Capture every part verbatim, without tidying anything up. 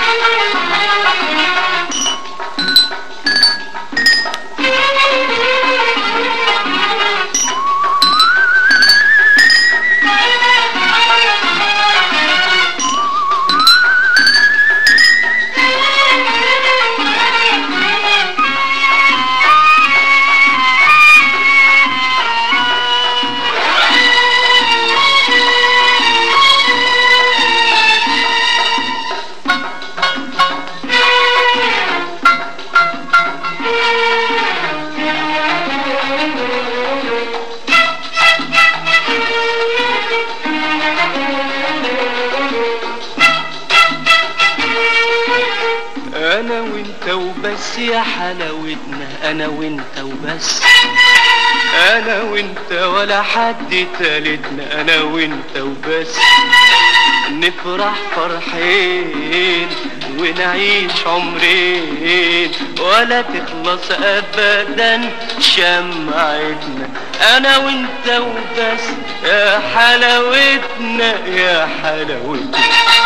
انا وانت وبس يا حلاوتنا، انا وانت وبس، انا وانت ولا حد تالتنا، انا وانت وبس. نفرح فرحين ونعيش عمرين ولا تخلص ابدا شمعتنا، انا وانت وبس يا حلاوتنا يا حلاوتنا.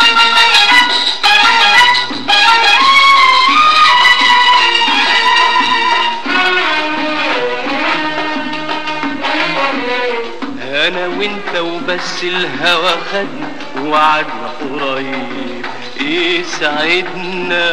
انا وانت وبس الهوى خدنا وعدنا قريب يسعدنا،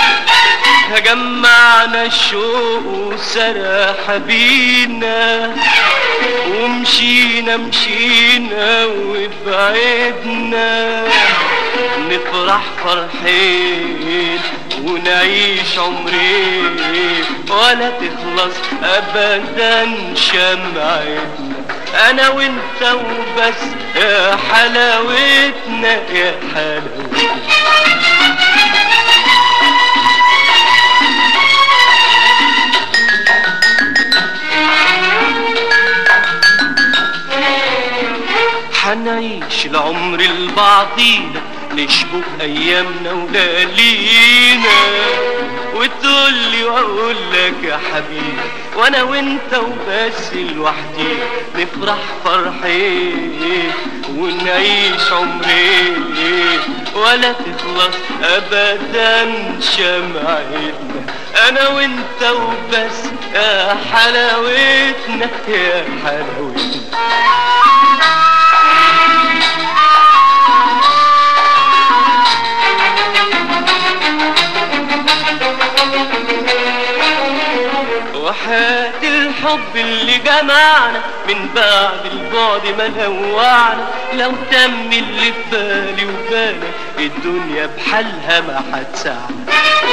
جمعنا الشوق وسرح بينا ومشينا مشينا وبعدنا. نفرح فرحين ونعيش عمرين ولا تخلص ابدا شمعتنا، انا وانت وبس يا حلاوتنا يا حلاوتنا. حنعيش العمر لبعضينا نشبك ايامنا وليالينا، وتقولي واقول لك يا حبيبي وانا وانت وبس لوحدي. نفرح فرحين ونعيش عمرين ولا تخلص ابدا شمعتنا، انا وانت وبس يا حلاوتنا يا حلاوتنا. وحياة الحب اللي جمعنا من بعد البعد ما نوعنا، لو تم اللي في بالي وبالك الدنيا بحالها ما هتسعنا.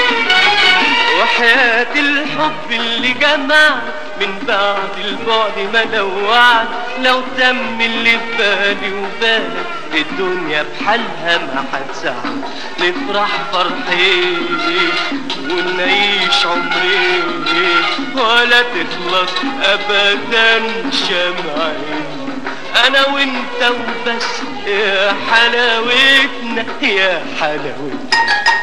وحياة الحب اللي جمعنا من بعد البعد ما نوعنا، لو تم اللي في بالي وبالك الدنيا بحالها ما هتسعنا. نفرح فرحين ونعيش عمرين ولا تخلص ابدا شمعتنا، انا وانت وبس يا حلاوتنا يا حلاوتنا.